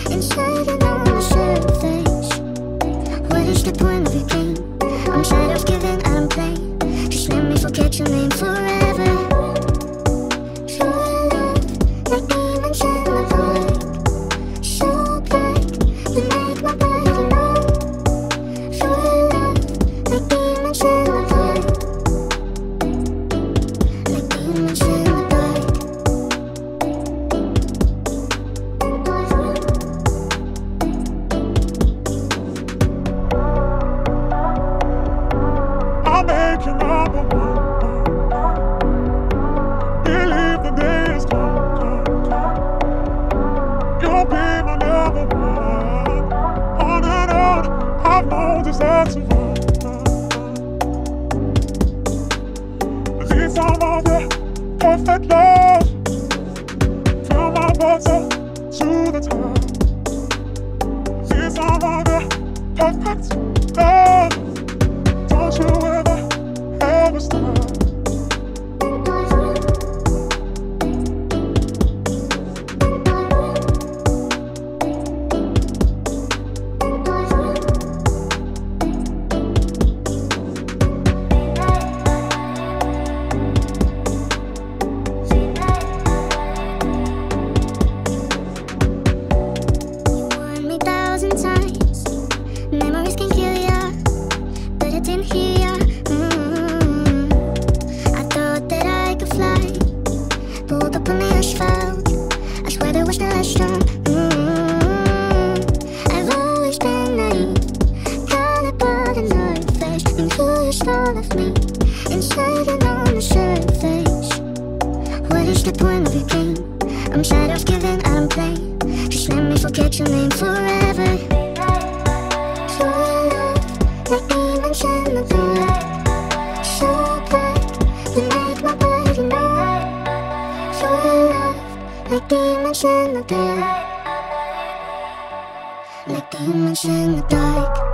inside and on the surface. What is the point of your game? I'm tired of giving, I don't play. Just let me forget your name forever. Your love, like demons in the void. So black, you make my body numb. Your love, like demons in the void. Like demons in the dark. I'll make you number one. Believe the day is come. You'll be my number one. On and on, I've no desire to run. Need some of your perfect love. Fill my butter to the top. Need some of your perfect love. Don't you ever stop. You warned me 1,000 times. Memories can kill ya, but I didn't hear ya. I thought that I could fly, pulled up on the asphalt. I swear there was no last time. I've always been naive, caught in our face, and you stole of me, inside and on the surface. What is the point of your game? I'm tired of giving, I don't play. Just let me forget your name forever. Your love, like demons in the dark. So black, you make my body numb. Your love, like demons in the dark. Like demons in the dark.